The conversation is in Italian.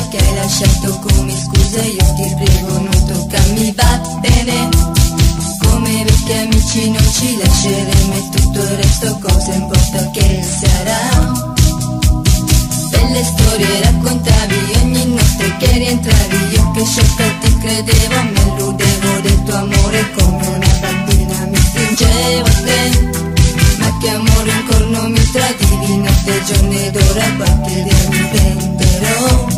che hai lasciato come scusa, io ti prego non toccarmi, vattene. Come vecchi amici non ci lasceremo e tutto il resto cosa importa che sarà. Belle storie raccontavi ogni notte che rientravi, io che sciocca ti credevo, mi illudevo del tuo amore, come una bambina mi stringevo a te. Ma che amore ancora non mi tradivi, notte, giorno ed ora qualche idea mi prenderò.